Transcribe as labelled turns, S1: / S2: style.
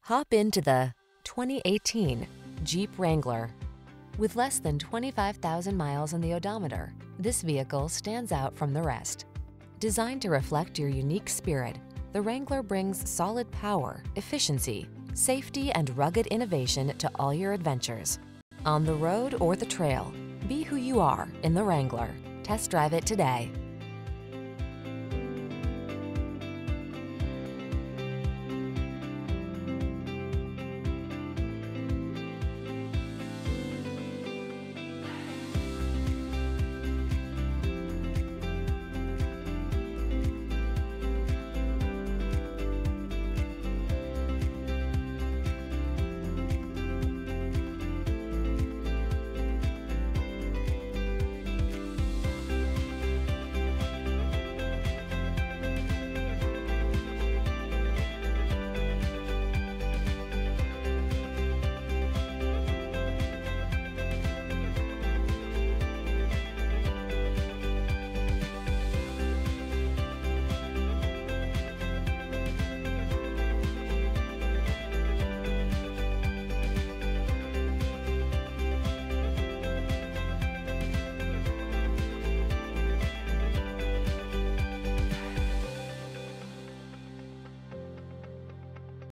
S1: Hop into the 2018 Jeep Wrangler. With less than 25,000 miles on the odometer, this vehicle stands out from the rest. Designed to reflect your unique spirit, the Wrangler brings solid power, efficiency, safety, and rugged innovation to all your adventures. On the road or the trail, be who you are in the Wrangler. Test drive it today.